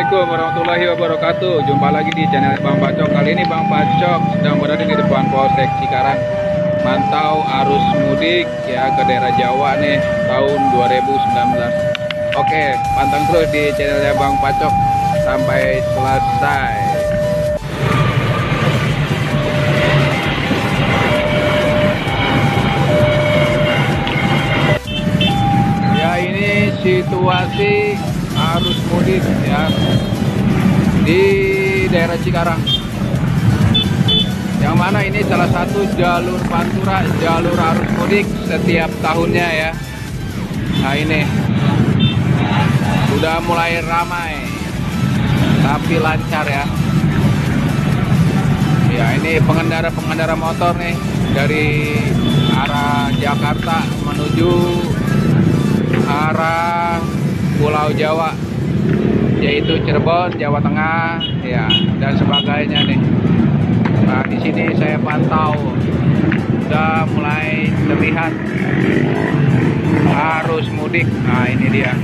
Assalamualaikum warahmatullahi wabarakatuh. Jumpa lagi di channel Bang Pacok. Kali ini Bang Pacok sedang berada di depan Polsek Cikarang, mantau arus mudik ya ke daerah Jawa nih tahun 2019. Oke, pantang terus di channelnya Bang Pacok sampai selesai. Ya, ini situasi arus mudik ya di daerah Cikarang, yang mana ini salah satu jalur pantura, jalur arus mudik setiap tahunnya ya. Nah, ini sudah mulai ramai tapi lancar ya. Ya, ini pengendara motor nih dari arah Jakarta menuju arah Pulau Jawa, yaitu Cirebon, Jawa Tengah, ya, dan sebagainya nih. Nah, di sini saya pantau sudah mulai terlihat arus mudik. Nah, ini dia.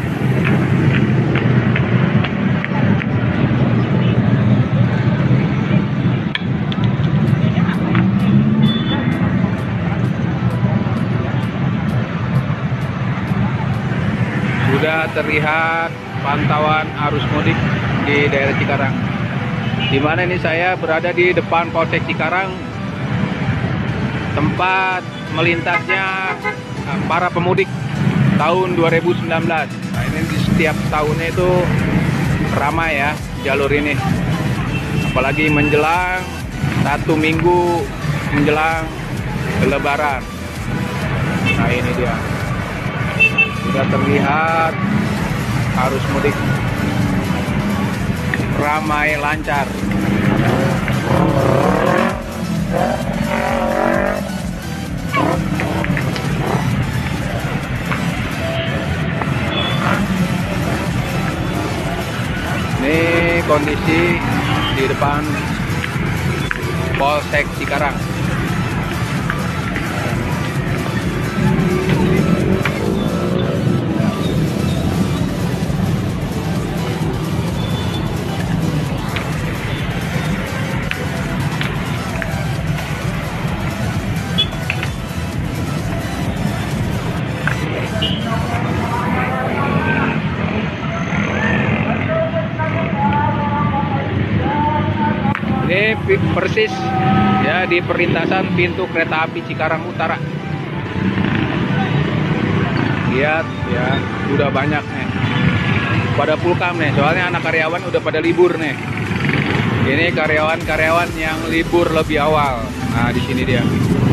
Sudah terlihat pantauan arus mudik di daerah Cikarang, di mana ini saya berada di depan Polsek Cikarang, tempat melintasnya para pemudik tahun 2019. Nah, ini di setiap tahunnya itu ramai ya jalur ini, apalagi menjelang 1 minggu menjelang Lebaran. Nah, ini dia, sudah terlihat arus mudik ramai lancar. Ini kondisi di depan Polsek Cikarang. Ini persis ya di perlintasan pintu kereta api Cikarang Utara. Lihat ya, udah banyak nih pada pulkam nih, soalnya anak karyawan udah pada libur nih. Ini karyawan-karyawan yang libur lebih awal. Nah, di sini dia.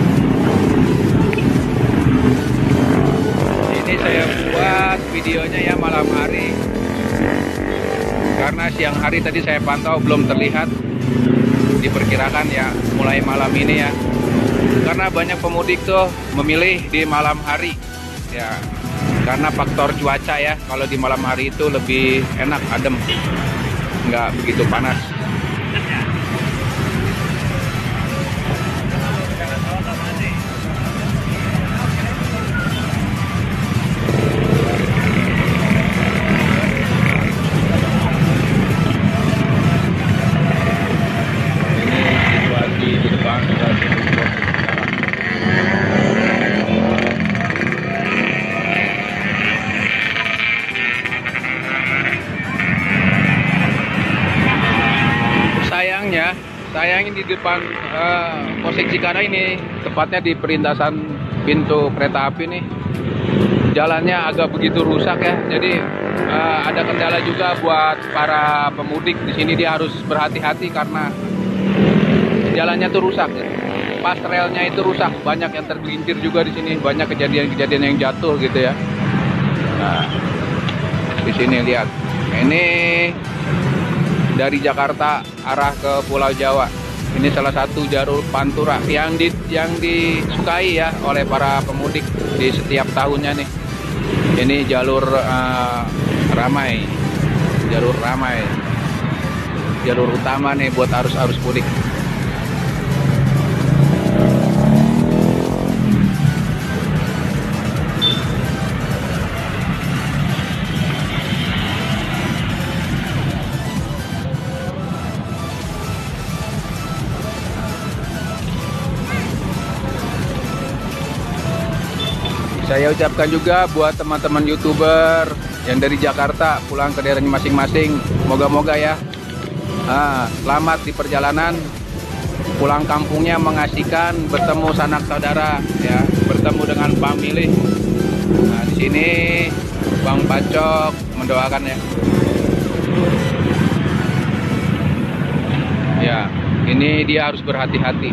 Ini saya buat videonya ya malam hari, karena siang hari tadi saya pantau belum terlihat. Diperkirakan ya mulai malam ini ya, karena banyak pemudik tuh memilih di malam hari ya, karena faktor cuaca ya. Kalau di malam hari itu lebih enak, adem, nggak begitu panas. Sayangnya di depan Polsek Cikarang ini, tepatnya di perlintasan pintu kereta api nih, jalannya agak begitu rusak ya. Jadi ada kendala juga buat para pemudik di sini. Dia harus berhati-hati karena jalannya tuh rusak ya. Pas relnya itu rusak, banyak yang tergelincir juga di sini, banyak kejadian-kejadian yang jatuh gitu ya. Nah, di sini lihat, ini dari Jakarta arah ke Pulau Jawa. Ini salah satu jalur pantura yang disukai ya oleh para pemudik di setiap tahunnya nih. Ini jalur ramai, jalur utama nih buat arus mudik. Saya ucapkan juga buat teman-teman YouTuber yang dari Jakarta pulang ke daerahnya masing-masing. Moga-moga ya, selamat di perjalanan. Pulang kampungnya mengasihkan, bertemu sanak saudara, ya, bertemu dengan family. Nah, di sini Bang Pacok mendoakan ya. Ya, ini dia harus berhati-hati.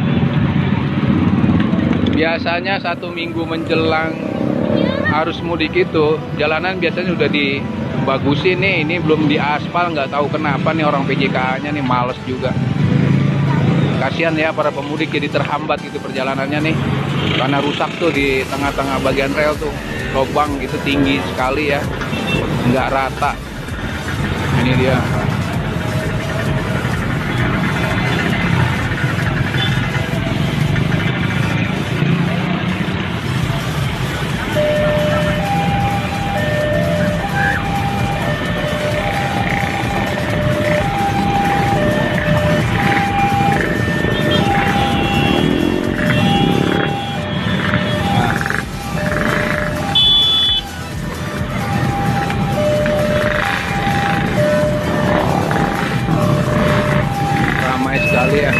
Biasanya 1 minggu menjelang arus mudik itu jalanan biasanya udah dibagusin nih. Ini belum diaspal, nggak tahu kenapa nih orang PJKA-nya nih males juga. Kasihan ya para pemudik, jadi terhambat gitu perjalanannya nih karena rusak tuh di tengah-tengah bagian rel tuh, lubang gitu tinggi sekali ya, nggak rata. Ini dia. Ramai sekali ya.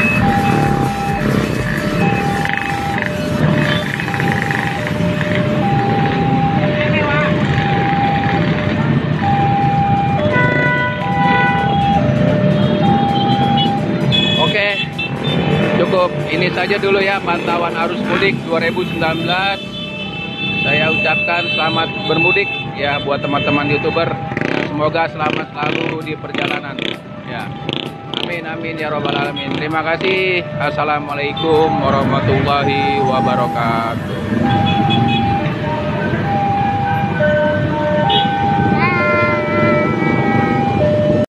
Oke, cukup ini saja dulu ya pantauan arus mudik 2019. Saya ucapkan selamat bermudik ya buat teman-teman YouTuber. Semoga selamat selalu di perjalanan ya. Amin amin ya robbal alamin. Terima kasih. Assalamualaikum warahmatullahi wabarakatuh.